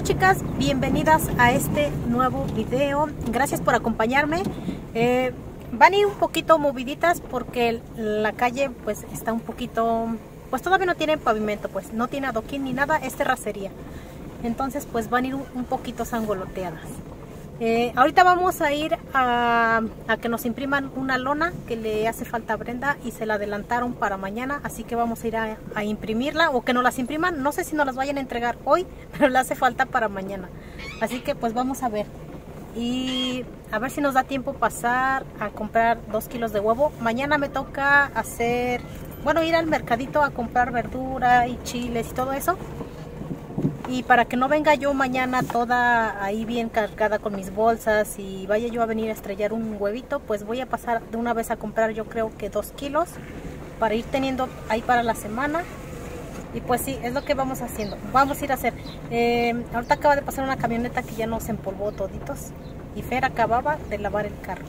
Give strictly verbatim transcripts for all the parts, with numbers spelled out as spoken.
chicas, bienvenidas a este nuevo video. Gracias por acompañarme. eh, Van a ir un poquito moviditas porque la calle pues está un poquito, pues todavía no tiene pavimento, pues no tiene adoquín ni nada, es terracería. Entonces pues van a ir un, un poquito sangoloteadas. Eh, ahorita vamos a ir a, a que nos impriman una lona que le hace falta a Brenda y se la adelantaron para mañana, así que vamos a ir a, a imprimirla o que nos las impriman. No sé si nos las vayan a entregar hoy, pero le hace falta para mañana, así que pues vamos a ver y a ver si nos da tiempo pasar a comprar dos kilos de huevo. Mañana me toca hacer, bueno, ir al mercadito a comprar verdura y chiles y todo eso. Y para que no venga yo mañana toda ahí bien cargada con mis bolsas y vaya yo a venir a estrellar un huevito, pues voy a pasar de una vez a comprar yo creo que dos kilos para ir teniendo ahí para la semana. Y pues sí, es lo que vamos haciendo. Vamos a ir a hacer. Eh, ahorita acaba de pasar una camioneta que ya nos empolvó toditos y Fer acababa de lavar el carro.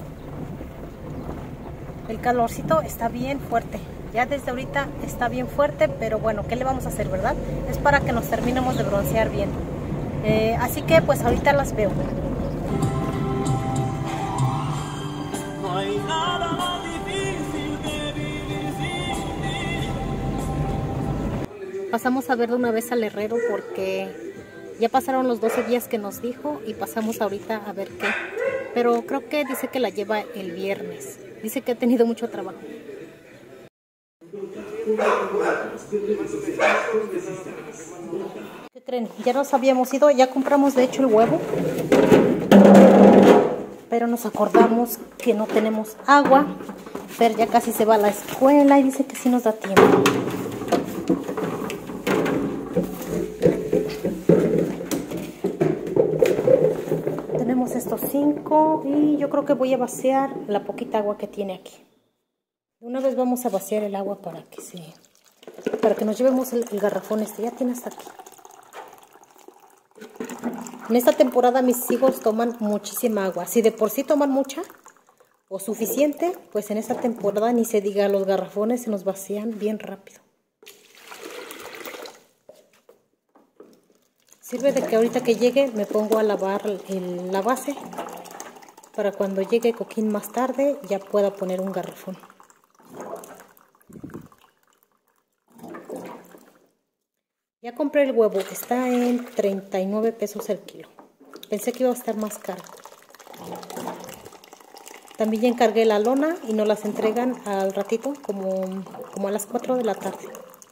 El calorcito está bien fuerte. Ya desde ahorita está bien fuerte, pero bueno, ¿qué le vamos a hacer, verdad? Es para que nos terminemos de broncear bien. Eh, así que pues ahorita las veo. No hay nada más difícil que vivir sin ti. Pasamos a ver de una vez al herrero porque ya pasaron los doce días que nos dijo y pasamos ahorita a ver qué. Pero creo que dice que la lleva el viernes. Dice que ha tenido mucho trabajo. ¿Qué creen? Ya nos habíamos ido, ya compramos de hecho el huevo, pero nos acordamos que no tenemos agua. Fer ya casi se va a la escuela y dice que sí nos da tiempo. Tenemos estos cinco y yo creo que voy a vaciar la poquita agua que tiene aquí. De una vez vamos a vaciar el agua para que se, para que nos llevemos el, el garrafón este. Ya tiene hasta aquí. En esta temporada mis hijos toman muchísima agua. Si de por sí toman mucha o suficiente, pues en esta temporada ni se diga, los garrafones se nos vacían bien rápido. Sirve de que ahorita que llegue me pongo a lavar el, la base para cuando llegue Coquín más tarde ya pueda poner un garrafón. Ya compré el huevo, está en treinta y nueve pesos el kilo. Pensé que iba a estar más caro. También ya encargué la lona y nos las entregan al ratito, como, como a las cuatro de la tarde.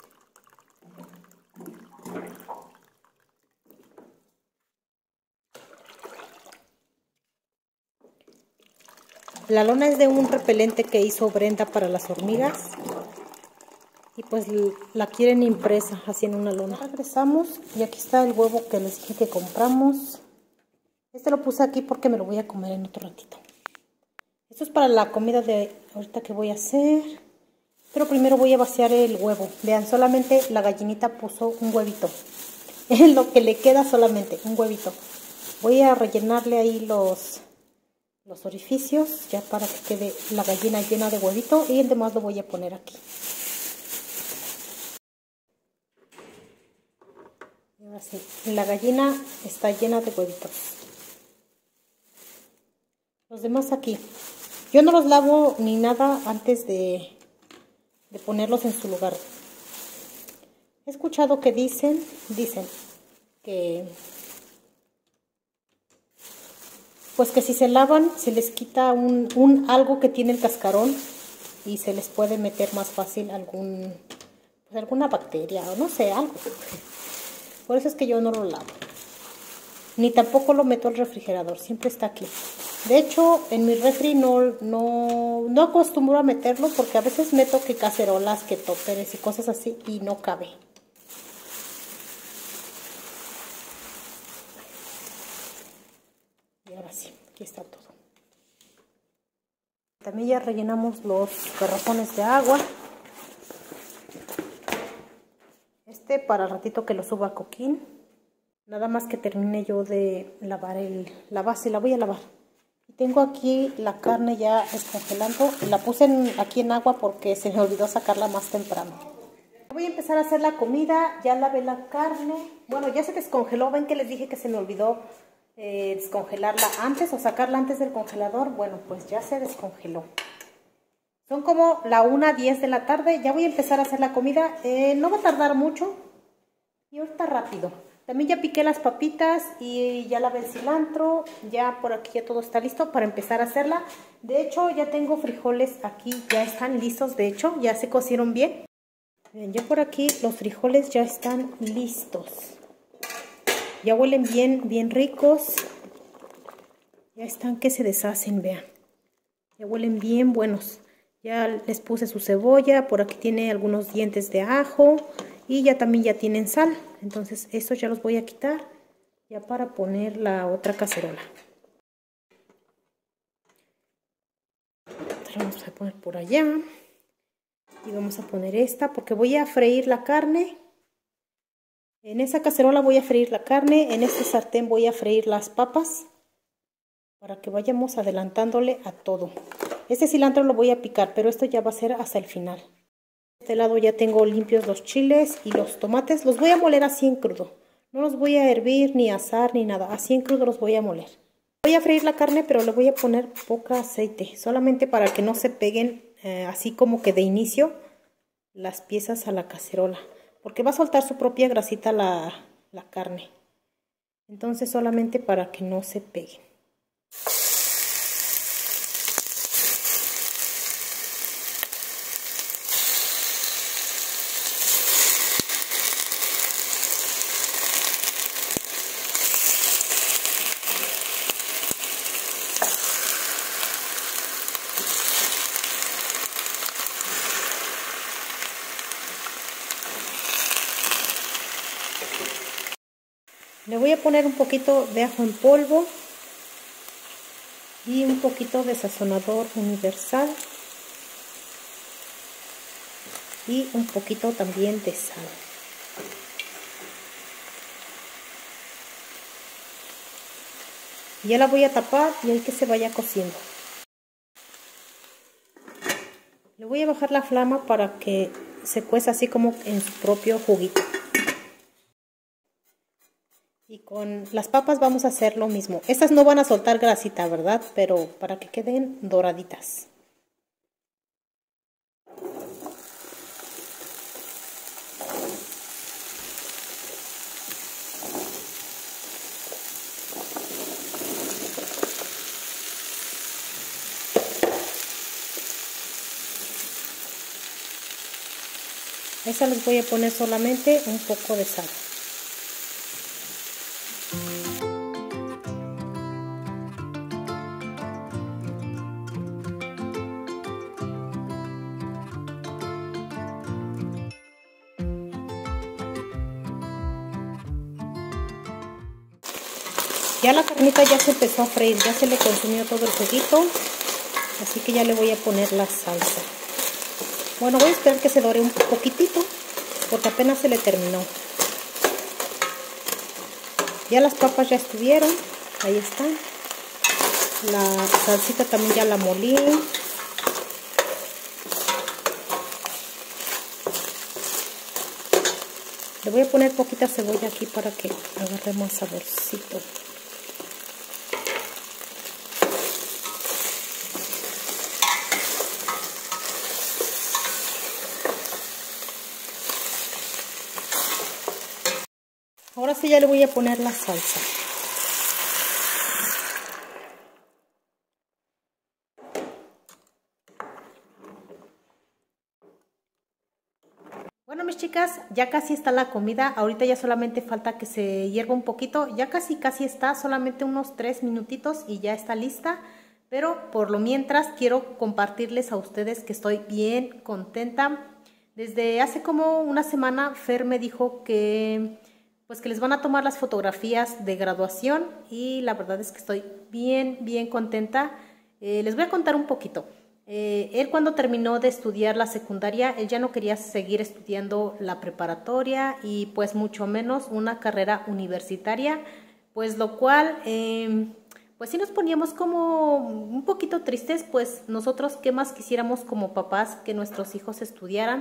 La lona es de un repelente que hizo Brenda para las hormigas. Y pues la quieren impresa así en una lona. Regresamos y aquí está el huevo que les dije que compramos. Este lo puse aquí porque me lo voy a comer en otro ratito. Esto es para la comida de ahorita que voy a hacer. Pero primero voy a vaciar el huevo. Vean, solamente la gallinita puso un huevito. Es lo que le queda, solamente un huevito. Voy a rellenarle ahí los, los orificios ya para que quede la gallina llena de huevito. Y el demás lo voy a poner aquí. Así, la gallina está llena de huevitos. Los demás aquí. Yo no los lavo ni nada antes de, de ponerlos en su lugar. He escuchado que dicen, dicen que pues que si se lavan se les quita un, un algo que tiene el cascarón y se les puede meter más fácil algún, pues alguna bacteria o no sé, algo. Por eso es que yo no lo lavo. Ni tampoco lo meto al refrigerador. Siempre está aquí. De hecho, en mi refri no, no, no acostumbro a meterlo porque a veces meto que cacerolas, que tóperes y cosas así y no cabe. Y ahora sí, aquí está todo. También ya rellenamos los garrafones de agua. Este para el ratito que lo suba a Coquín. Nada más que termine yo de lavar el, la base, la voy a lavar. Y tengo aquí la carne ya descongelando. La puse en, aquí en agua porque se me olvidó sacarla más temprano. Voy a empezar a hacer la comida, ya lavé la carne. Bueno, ya se descongeló, ven que les dije que se me olvidó eh, descongelarla antes o sacarla antes del congelador. Bueno, pues ya se descongeló. Son como la una diez de la tarde, ya voy a empezar a hacer la comida. Eh, no va a tardar mucho y ahorita rápido. También ya piqué las papitas y ya lavé el cilantro. Ya por aquí ya todo está listo para empezar a hacerla. De hecho, ya tengo frijoles aquí, ya están listos. De hecho, ya se cocieron bien. Bien, ya por aquí los frijoles ya están listos. Ya huelen bien, bien ricos. Ya están que se deshacen, vean. Ya huelen bien buenos. Ya les puse su cebolla, por aquí tiene algunos dientes de ajo y ya también ya tienen sal. Entonces estos ya los voy a quitar ya para poner la otra cacerola. Esta la vamos a poner por allá y vamos a poner esta porque voy a freír la carne. En esa cacerola voy a freír la carne, en este sartén voy a freír las papas para que vayamos adelantándole a todo. Este cilantro lo voy a picar, pero esto ya va a ser hasta el final. De este lado ya tengo limpios los chiles y los tomates. Los voy a moler así en crudo. No los voy a hervir, ni asar, ni nada. Así en crudo los voy a moler. Voy a freír la carne, pero le voy a poner poca aceite. Solamente para que no se peguen eh, así como que de inicio las piezas a la cacerola. Porque va a soltar su propia grasita la, la carne. Entonces solamente para que no se peguen. Le voy a poner un poquito de ajo en polvo y un poquito de sazonador universal y un poquito también de sal. Ya la voy a tapar y hay que se vaya cociendo. Le voy a bajar la flama para que se cueza así como en su propio juguito. Y con las papas vamos a hacer lo mismo. Estas no van a soltar grasita, ¿verdad? Pero para que queden doraditas. A esa les voy a poner solamente un poco de sal. Ya la carnita ya se empezó a freír, ya se le consumió todo el juguito, así que ya le voy a poner la salsa. Bueno, voy a esperar que se dore un poquitito, porque apenas se le terminó. Ya las papas ya estuvieron, ahí están. La salsita también ya la molí. Le voy a poner poquita cebolla aquí para que agarre más saborcito. Ahora sí ya le voy a poner la salsa. Bueno, mis chicas, ya casi está la comida. Ahorita ya solamente falta que se hierva un poquito. Ya casi casi está, solamente unos tres minutitos y ya está lista. Pero por lo mientras quiero compartirles a ustedes que estoy bien contenta. Desde hace como una semana Fer me dijo que pues que les van a tomar las fotografías de graduación y la verdad es que estoy bien, bien contenta. Eh, les voy a contar un poquito. Eh, él cuando terminó de estudiar la secundaria, él ya no quería seguir estudiando la preparatoria y pues mucho menos una carrera universitaria, pues lo cual, eh, pues sí nos poníamos como un poquito tristes, pues nosotros qué más quisiéramos como papás que nuestros hijos estudiaran,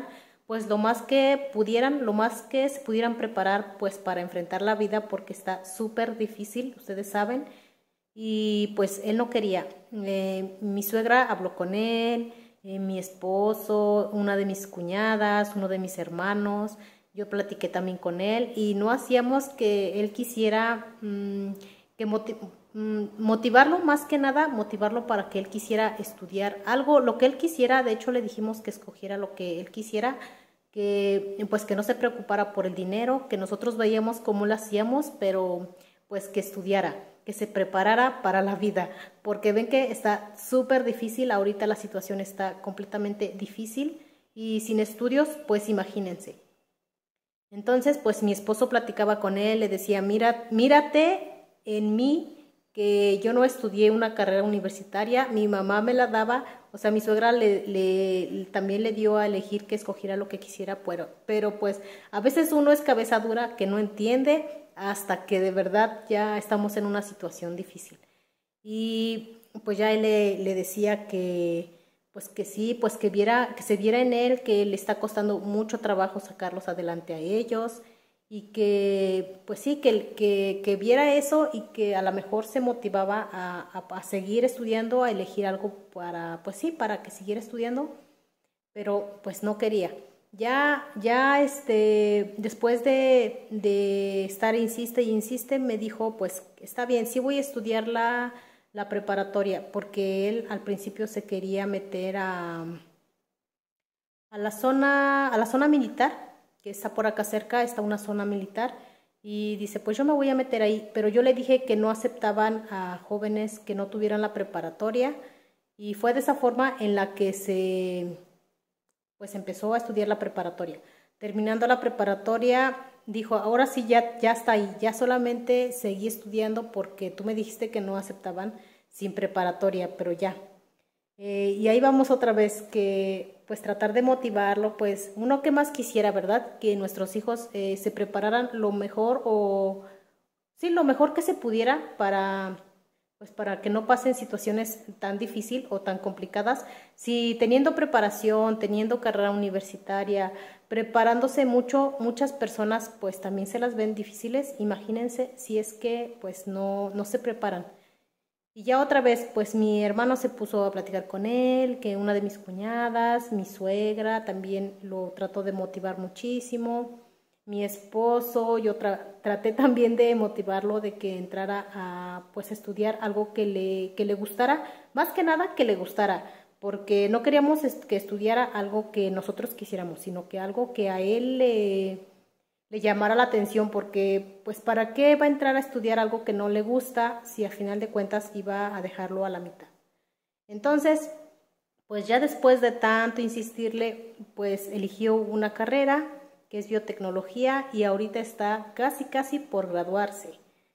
pues lo más que pudieran, lo más que se pudieran preparar pues para enfrentar la vida porque está súper difícil, ustedes saben, y pues él no quería. Eh, mi suegra habló con él, eh, mi esposo, una de mis cuñadas, uno de mis hermanos, yo platiqué también con él y no hacíamos que él quisiera mmm, que motiv motivarlo, más que nada motivarlo para que él quisiera estudiar algo, lo que él quisiera. De hecho le dijimos que escogiera lo que él quisiera, que pues que no se preocupara por el dinero, que nosotros veíamos cómo lo hacíamos, pero pues que estudiara, que se preparara para la vida, porque ven que está súper difícil, ahorita la situación está completamente difícil y sin estudios, pues imagínense. Entonces, pues mi esposo platicaba con él, le decía, mira, mírate en mí, que yo no estudié una carrera universitaria, mi mamá me la daba, o sea, mi suegra le, le, también le dio a elegir que escogiera lo que quisiera, pero, pero pues a veces uno es cabeza dura que no entiende hasta que de verdad ya estamos en una situación difícil. Y pues ya él le, le decía que pues que sí, pues que viera, que se viera en él que le está costando mucho trabajo sacarlos adelante a ellos y que pues sí, que, que, que viera eso y que a lo mejor se motivaba a, a, a seguir estudiando, a elegir algo para, pues sí, para que siguiera estudiando, pero pues no quería. Ya, ya este, después de, de estar insiste y insiste, me dijo, pues está bien, sí voy a estudiar la, la preparatoria, porque él al principio se quería meter a, a la zona, a la zona militar, que está por acá cerca, está una zona militar, y dice, pues yo me voy a meter ahí, pero yo le dije que no aceptaban a jóvenes que no tuvieran la preparatoria, y fue de esa forma en la que se, pues empezó a estudiar la preparatoria. Terminando la preparatoria, dijo, ahora sí ya, ya está ahí, ya solamente seguí estudiando porque tú me dijiste que no aceptaban sin preparatoria, pero ya. Eh, y ahí vamos otra vez, que pues tratar de motivarlo, pues uno que más quisiera, ¿verdad? Que nuestros hijos eh, se prepararan lo mejor o sí, lo mejor que se pudiera para, pues para que no pasen situaciones tan difíciles o tan complicadas. Si teniendo preparación, teniendo carrera universitaria, preparándose mucho, muchas personas pues también se las ven difíciles, imagínense si es que pues no, no se preparan. Y ya otra vez, pues mi hermano se puso a platicar con él, que una de mis cuñadas, mi suegra, también lo trató de motivar muchísimo. Mi esposo, yo tra traté también de motivarlo de que entrara a pues estudiar algo que le, que le gustara, más que nada que le gustara, porque no queríamos est que estudiara algo que nosotros quisiéramos, sino que algo que a él le... le llamara la atención, porque pues para qué va a entrar a estudiar algo que no le gusta si al final de cuentas iba a dejarlo a la mitad. Entonces, pues ya después de tanto insistirle, pues eligió una carrera que es biotecnología y ahorita está casi casi por graduarse.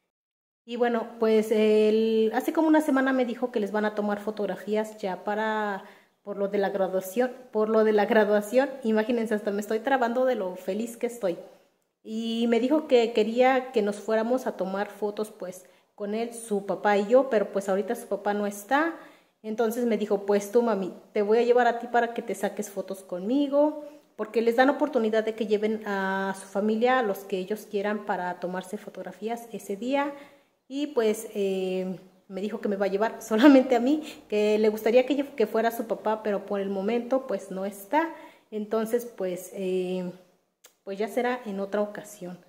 Y bueno, pues él, hace como una semana me dijo que les van a tomar fotografías ya para por lo de la graduación, por lo de la graduación, imagínense, hasta me estoy trabando de lo feliz que estoy. Y me dijo que quería que nos fuéramos a tomar fotos pues con él, su papá y yo, pero pues ahorita su papá no está. Entonces me dijo, pues tú mami, te voy a llevar a ti para que te saques fotos conmigo, porque les dan oportunidad de que lleven a su familia, a los que ellos quieran, para tomarse fotografías ese día. Y pues eh, me dijo que me va a llevar solamente a mí, que le gustaría que, yo, que fuera su papá, pero por el momento pues no está. Entonces pues... Eh, pues ya será en otra ocasión.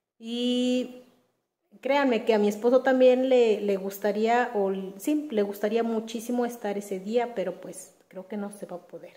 Y créanme que a mi esposo también le, le gustaría, o sí, le gustaría muchísimo estar ese día, pero pues creo que no se va a poder.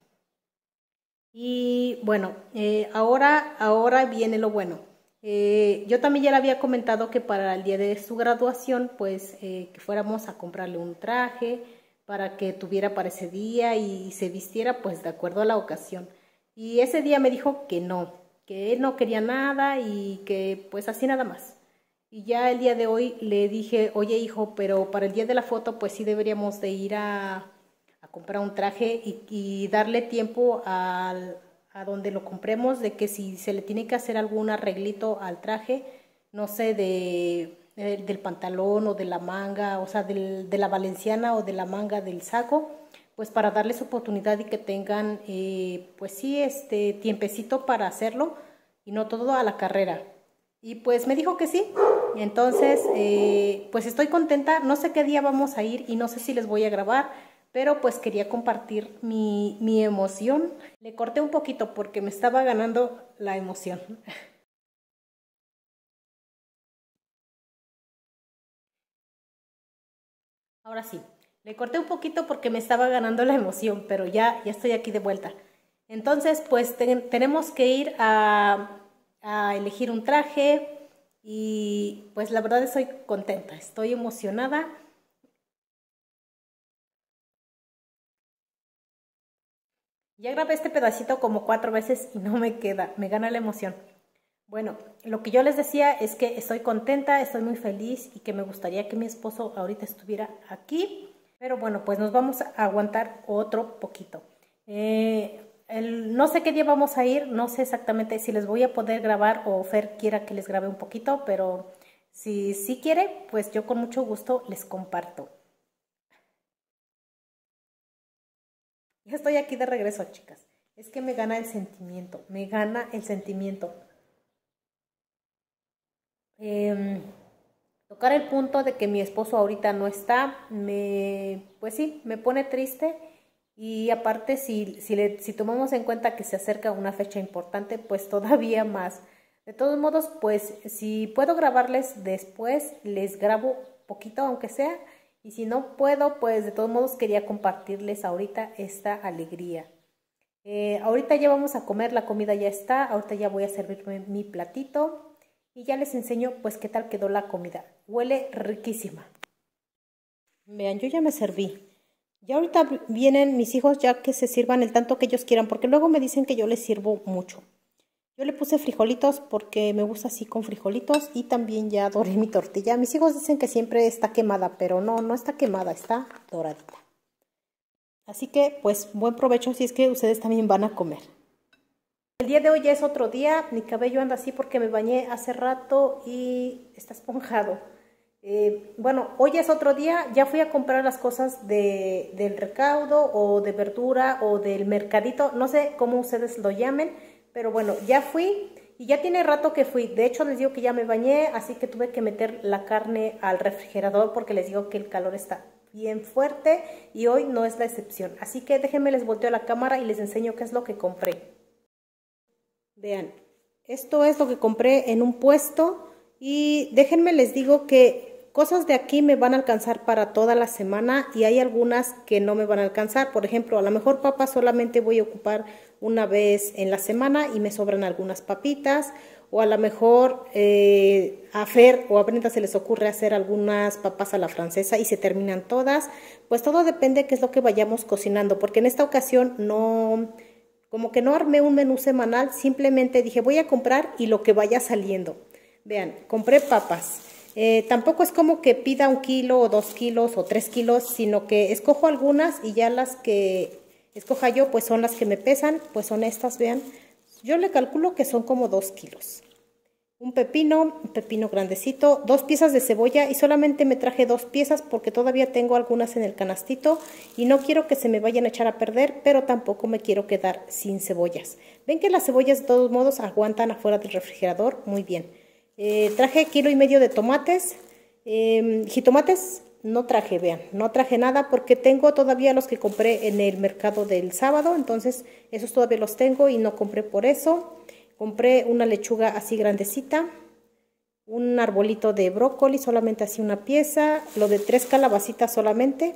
Y bueno, eh, ahora, ahora viene lo bueno. Eh, yo también ya le había comentado que para el día de su graduación, pues eh, que fuéramos a comprarle un traje para que tuviera para ese día y se vistiera pues de acuerdo a la ocasión. Y ese día me dijo que no, que él no quería nada y que pues así nada más. Y ya el día de hoy le dije, oye hijo, pero para el día de la foto pues sí deberíamos de ir a, a comprar un traje y, y darle tiempo al, a donde lo compremos, de que si se le tiene que hacer algún arreglito al traje, no sé, de, de del pantalón o de la manga, o sea, del, de la valenciana o de la manga del saco, pues para darles oportunidad y que tengan, eh, pues sí, este tiempecito para hacerlo y no todo a la carrera. Y pues me dijo que sí, entonces eh, pues estoy contenta, no sé qué día vamos a ir y no sé si les voy a grabar, pero pues quería compartir mi, mi emoción. Le corté un poquito porque me estaba ganando la emoción. Ahora sí, le corté un poquito porque me estaba ganando la emoción, pero ya, ya estoy aquí de vuelta. Entonces, pues te, tenemos que ir a, a elegir un traje y pues la verdad estoy contenta, estoy emocionada. Ya grabé este pedacito como cuatro veces y no me queda, me gana la emoción. Bueno, lo que yo les decía es que estoy contenta, estoy muy feliz y que me gustaría que mi esposo ahorita estuviera aquí. Pero bueno, pues nos vamos a aguantar otro poquito. Eh, el, no sé qué día vamos a ir, no sé exactamente si les voy a poder grabar o Fer quiera que les grabe un poquito, pero si sí quiere, pues yo con mucho gusto les comparto. Ya estoy aquí de regreso, chicas. Es que me gana el sentimiento, me gana el sentimiento. Eh, tocar el punto de que mi esposo ahorita no está, me, pues sí, me pone triste. Y aparte, si, si, le, si tomamos en cuenta que se acerca una fecha importante, pues todavía más. De todos modos, pues si puedo grabarles después, les grabo poquito aunque sea. Y si no puedo, pues de todos modos quería compartirles ahorita esta alegría. Eh, ahorita ya vamos a comer, la comida ya está, ahorita ya voy a servirme mi platito y ya les enseño pues qué tal quedó la comida. Huele riquísima. Vean, yo ya me serví. Ya ahorita vienen mis hijos ya que se sirvan el tanto que ellos quieran, porque luego me dicen que yo les sirvo mucho. Yo le puse frijolitos porque me gusta así con frijolitos y también ya doré mi tortilla. Mis hijos dicen que siempre está quemada, pero no, no está quemada, está doradita. Así que pues buen provecho si es que ustedes también van a comer. El día de hoy ya es otro día, mi cabello anda así porque me bañé hace rato y está esponjado. Eh, bueno, hoy es otro día, ya fui a comprar las cosas de, del recaudo o de verdura o del mercadito, no sé cómo ustedes lo llamen, pero bueno, ya fui y ya tiene rato que fui. De hecho les digo que ya me bañé, así que tuve que meter la carne al refrigerador porque les digo que el calor está bien fuerte y hoy no es la excepción. Así que déjenme les volteo la cámara y les enseño qué es lo que compré. Vean, esto es lo que compré en un puesto y déjenme les digo que cosas de aquí me van a alcanzar para toda la semana y hay algunas que no me van a alcanzar. Por ejemplo, a lo mejor papas solamente voy a ocupar una vez en la semana y me sobran algunas papitas. O a lo mejor eh, a Fer o a Brenda se les ocurre hacer algunas papas a la francesa y se terminan todas. Pues todo depende de qué es lo que vayamos cocinando, porque en esta ocasión no, como que no armé un menú semanal, simplemente dije voy a comprar y lo que vaya saliendo. Vean, compré papas. Eh, tampoco es como que pida un kilo o dos kilos o tres kilos, sino que escojo algunas y ya las que escoja yo pues son las que me pesan, pues son estas, vean. Yo le calculo que son como dos kilos. Un pepino, un pepino grandecito, dos piezas de cebolla y solamente me traje dos piezas porque todavía tengo algunas en el canastito y no quiero que se me vayan a echar a perder, pero tampoco me quiero quedar sin cebollas. Ven que las cebollas de todos modos aguantan afuera del refrigerador muy bien. Eh, traje kilo y medio de tomates, eh, jitomates no traje, vean, no traje nada porque tengo todavía los que compré en el mercado del sábado, entonces esos todavía los tengo y no compré por eso. Compré una lechuga así grandecita, un arbolito de brócoli, solamente así una pieza, lo de tres calabacitas solamente,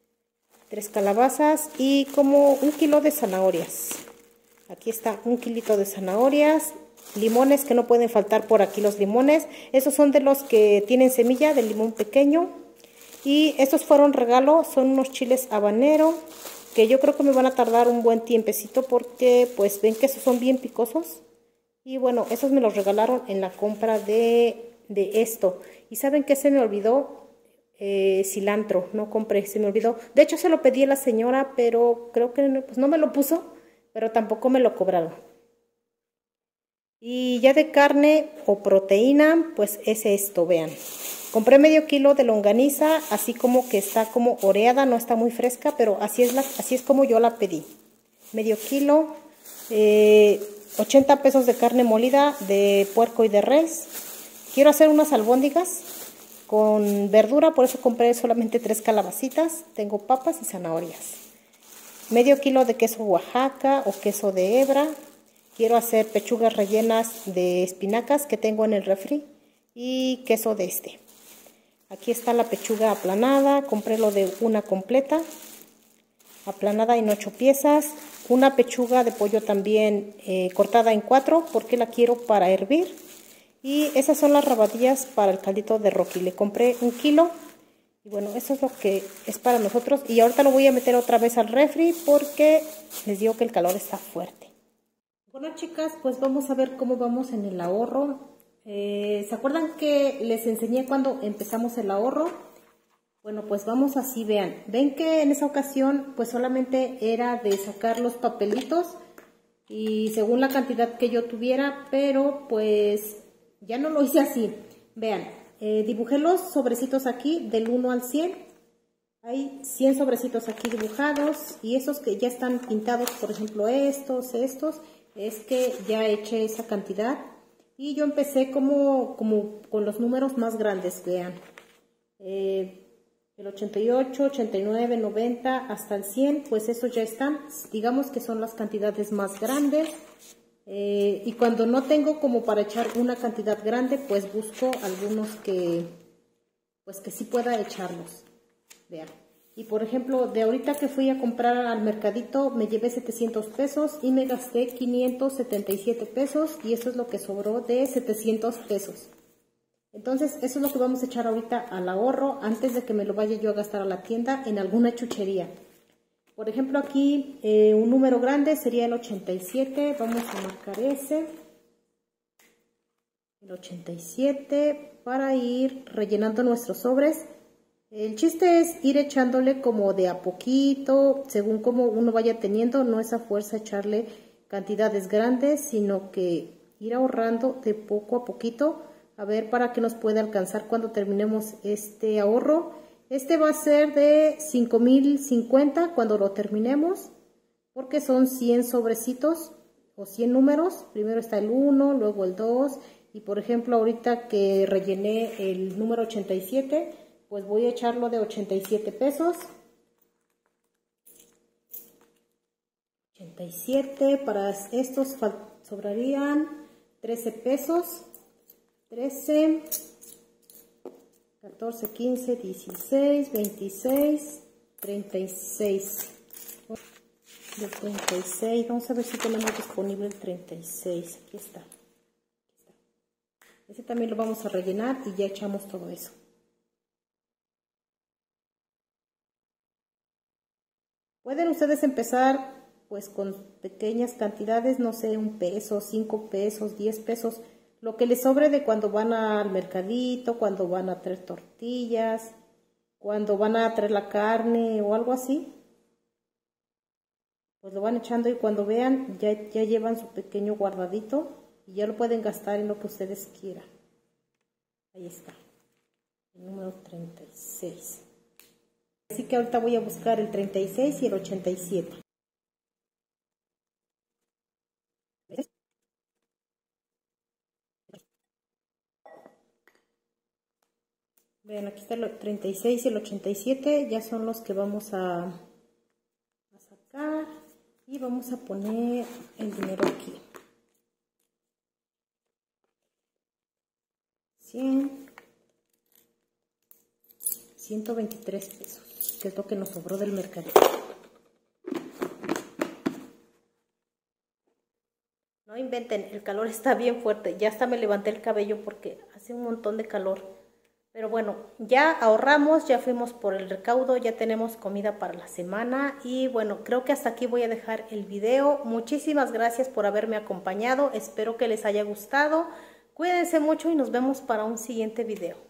tres calabazas y como un kilo de zanahorias. Aquí está un kilito de zanahorias. Limones que no pueden faltar por aquí, los limones, esos son de los que tienen semilla, del limón pequeño. Y estos fueron regalo, son unos chiles habanero, que yo creo que me van a tardar un buen tiempecito porque pues ven que esos son bien picosos. Y bueno, esos me los regalaron en la compra de, de esto. Y ¿saben qué se me olvidó? Eh, cilantro, no compré, se me olvidó. De hecho se lo pedí a la señora, pero creo que pues, no me lo puso, pero tampoco me lo cobraron. Y ya de carne o proteína, pues es esto, vean. Compré medio kilo de longaniza, así como que está como oreada, no está muy fresca, pero así es, la, así es como yo la pedí. Medio kilo, eh, ochenta pesos de carne molida de puerco y de res. Quiero hacer unas albóndigas con verdura, por eso compré solamente tres calabacitas. Tengo papas y zanahorias. Medio kilo de queso Oaxaca o queso de hebra. Quiero hacer pechugas rellenas de espinacas que tengo en el refri y queso de este. Aquí está la pechuga aplanada, compré lo de una completa, aplanada en ocho piezas. Una pechuga de pollo también eh, cortada en cuatro porque la quiero para hervir. Y esas son las rabadillas para el caldito de Rocky. Le compré un kilo y bueno, eso es lo que es para nosotros. Y ahorita lo voy a meter otra vez al refri porque les digo que el calor está fuerte. Bueno, chicas, pues vamos a ver cómo vamos en el ahorro. Eh, ¿Se acuerdan que les enseñé cuando empezamos el ahorro? Bueno, pues vamos así, vean. Ven que en esa ocasión pues solamente era de sacar los papelitos y según la cantidad que yo tuviera, pero pues ya no lo hice así. Vean, eh, dibujé los sobrecitos aquí del uno al cien. Hay cien sobrecitos aquí dibujados y esos que ya están pintados, por ejemplo estos, estos, es que ya eché esa cantidad. Y yo empecé como, como con los números más grandes, vean. Eh, el ochenta y ocho, ochenta y nueve, noventa hasta el cien, pues esos ya están. Digamos que son las cantidades más grandes. Eh, y cuando no tengo como para echar una cantidad grande, pues busco algunos que, pues que sí pueda echarlos. Vean. Y por ejemplo, de ahorita que fui a comprar al mercadito, me llevé setecientos pesos y me gasté quinientos setenta y siete pesos. Y eso es lo que sobró de setecientos pesos. Entonces, eso es lo que vamos a echar ahorita al ahorro antes de que me lo vaya yo a gastar a la tienda en alguna chuchería. Por ejemplo, aquí eh, un número grande sería el ochenta y siete. Vamos a marcar ese. El ochenta y siete para ir rellenando nuestros sobres. El chiste es ir echándole como de a poquito, según como uno vaya teniendo, no es a fuerza echarle cantidades grandes, sino que ir ahorrando de poco a poquito, a ver para que nos pueda alcanzar cuando terminemos este ahorro. Este va a ser de cinco mil cincuenta cuando lo terminemos, porque son cien sobrecitos o cien números. Primero está el uno, luego el dos, y por ejemplo ahorita que rellené el número ochenta y siete, pues voy a echarlo de ochenta y siete pesos. ochenta y siete, para estos sobrarían trece pesos. trece, catorce, quince, dieciséis, veintiséis, treinta y seis. De treinta y seis, vamos a ver si tenemos disponible el treinta y seis. Aquí está. Ese también lo vamos a rellenar y ya echamos todo eso. Pueden ustedes empezar pues con pequeñas cantidades, no sé, un peso, cinco pesos, diez pesos, lo que les sobre de cuando van al mercadito, cuando van a traer tortillas, cuando van a traer la carne o algo así. Pues lo van echando y cuando vean ya, ya llevan su pequeño guardadito y ya lo pueden gastar en lo que ustedes quieran. Ahí está, el número treinta y seis. Así que ahorita voy a buscar el treinta y seis y el ochenta y siete. Vean, aquí está el treinta y seis y el ochenta y siete, ya son los que vamos a, a sacar y vamos a poner el dinero aquí. cien, ciento veintitrés pesos. Que es lo que nos sobró del mercado. No inventen, el calor está bien fuerte. Ya hasta me levanté el cabello porque hace un montón de calor. Pero bueno, ya ahorramos, ya fuimos por el recaudo, ya tenemos comida para la semana. Y bueno, creo que hasta aquí voy a dejar el video. Muchísimas gracias por haberme acompañado. Espero que les haya gustado. Cuídense mucho y nos vemos para un siguiente video.